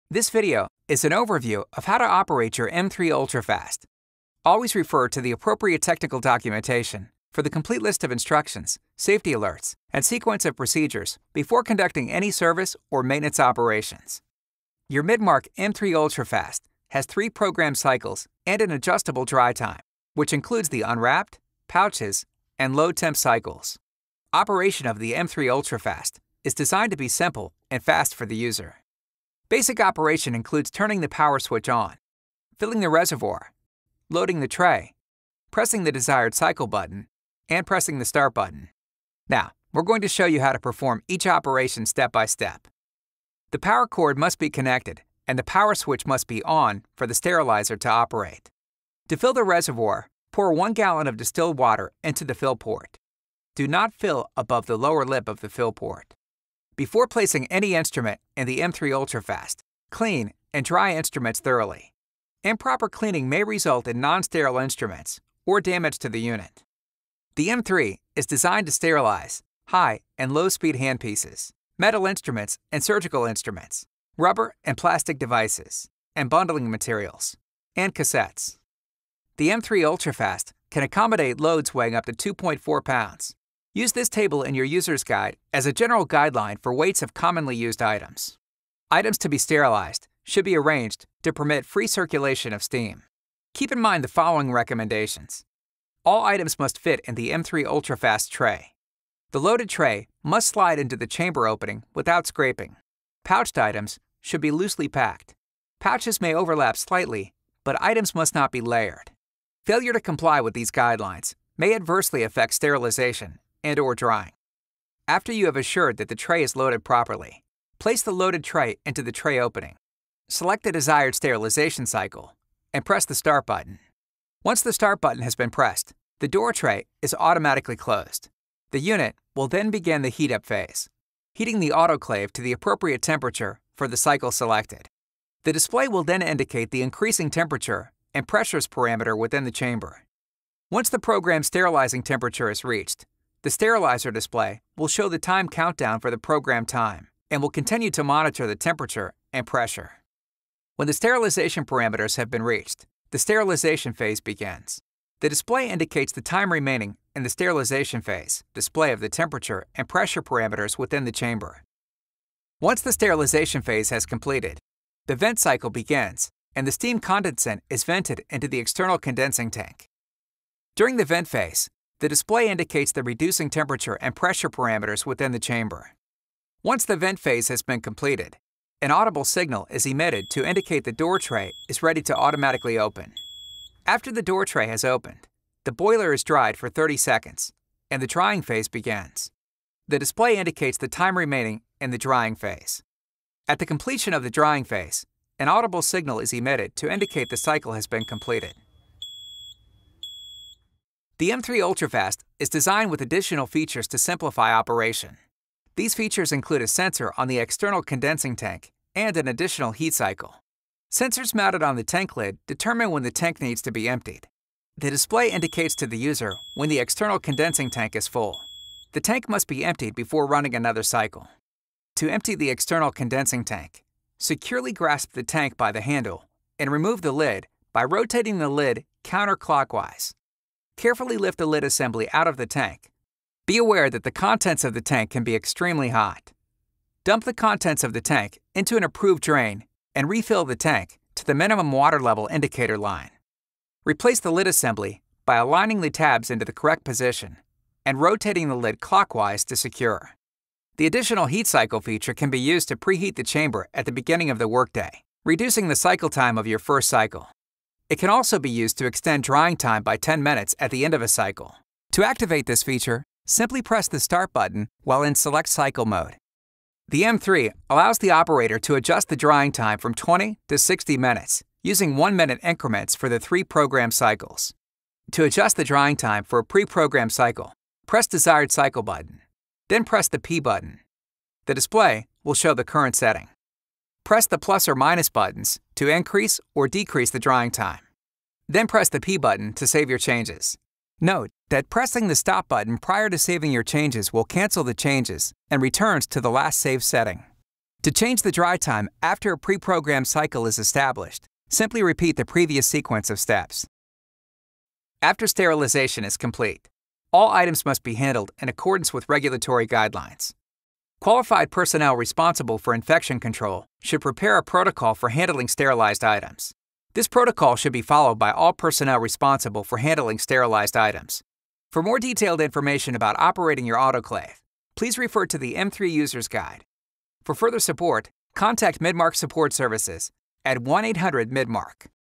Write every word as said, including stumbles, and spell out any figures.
This video is an overview of how to operate your M three UltraFast. Always refer to the appropriate technical documentation for the complete list of instructions, safety alerts, and sequence of procedures before conducting any service or maintenance operations. Your Midmark M three UltraFast has three program cycles and an adjustable dry time, which includes the unwrapped, pouches, and low temp cycles. Operation of the M three UltraFast is designed to be simple and fast for the user. Basic operation includes turning the power switch on, filling the reservoir, loading the tray, pressing the desired cycle button, and pressing the start button. Now, we're going to show you how to perform each operation step by step. The power cord must be connected, and the power switch must be on for the sterilizer to operate. To fill the reservoir, pour one gallon of distilled water into the fill port. Do not fill above the lower lip of the fill port. Before placing any instrument in the M three UltraFast, clean and dry instruments thoroughly. Improper cleaning may result in non-sterile instruments or damage to the unit. The M three is designed to sterilize high and low-speed handpieces, metal instruments and surgical instruments, rubber and plastic devices, and bundling materials, and cassettes. The M three UltraFast can accommodate loads weighing up to two point four pounds. Use this table in your user's guide as a general guideline for weights of commonly used items. Items to be sterilized should be arranged to permit free circulation of steam. Keep in mind the following recommendations. All items must fit in the M three UltraFast tray. The loaded tray must slide into the chamber opening without scraping. Pouched items should be loosely packed. Pouches may overlap slightly, but items must not be layered. Failure to comply with these guidelines may adversely affect sterilization and/or drying. After you have assured that the tray is loaded properly, place the loaded tray into the tray opening. Select the desired sterilization cycle and press the start button. Once the start button has been pressed, the door tray is automatically closed. The unit will then begin the heat-up phase, heating the autoclave to the appropriate temperature for the cycle selected. The display will then indicate the increasing temperature and pressures parameter within the chamber. Once the programmed sterilizing temperature is reached, the sterilizer display will show the time countdown for the programmed time and will continue to monitor the temperature and pressure. When the sterilization parameters have been reached, the sterilization phase begins. The display indicates the time remaining in the sterilization phase, display of the temperature and pressure parameters within the chamber. Once the sterilization phase has completed, the vent cycle begins and the steam condensate is vented into the external condensing tank. During the vent phase, the display indicates the reducing temperature and pressure parameters within the chamber. Once the vent phase has been completed, an audible signal is emitted to indicate the door tray is ready to automatically open. After the door tray has opened, the boiler is dried for thirty seconds, and the drying phase begins. The display indicates the time remaining in the drying phase. At the completion of the drying phase, an audible signal is emitted to indicate the cycle has been completed. The M three UltraFast is designed with additional features to simplify operation. These features include a sensor on the external condensing tank and an additional heat cycle. Sensors mounted on the tank lid determine when the tank needs to be emptied. The display indicates to the user when the external condensing tank is full. The tank must be emptied before running another cycle. To empty the external condensing tank, securely grasp the tank by the handle and remove the lid by rotating the lid counterclockwise. Carefully lift the lid assembly out of the tank. Be aware that the contents of the tank can be extremely hot. Dump the contents of the tank into an approved drain and refill the tank to the minimum water level indicator line. Replace the lid assembly by aligning the tabs into the correct position and rotating the lid clockwise to secure. The additional heat cycle feature can be used to preheat the chamber at the beginning of the workday, reducing the cycle time of your first cycle. It can also be used to extend drying time by ten minutes at the end of a cycle. To activate this feature, simply press the Start button while in Select Cycle mode. The M three allows the operator to adjust the drying time from twenty to sixty minutes, using one-minute increments for the three programmed cycles. To adjust the drying time for a pre-programmed cycle, press Desired Cycle button. Then press the P button. The display will show the current setting. Press the plus or minus buttons to increase or decrease the drying time. Then press the P button to save your changes. Note that pressing the Stop button prior to saving your changes will cancel the changes and returns to the last saved setting. To change the dry time after a pre-programmed cycle is established, simply repeat the previous sequence of steps. After sterilization is complete, all items must be handled in accordance with regulatory guidelines. Qualified personnel responsible for infection control should prepare a protocol for handling sterilized items. This protocol should be followed by all personnel responsible for handling sterilized items. For more detailed information about operating your autoclave, please refer to the M three User's Guide. For further support, contact Midmark Support Services at one eight hundred Midmark.